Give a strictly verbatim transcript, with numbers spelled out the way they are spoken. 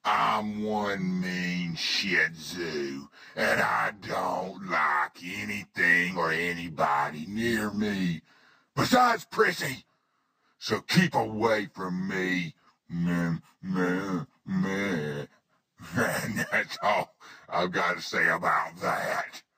I'm one mean Shih Tzu, and I don't like anything or anybody near me, besides Prissy. So keep away from me. Meh, meh, meh. And that's all I've got to say about that.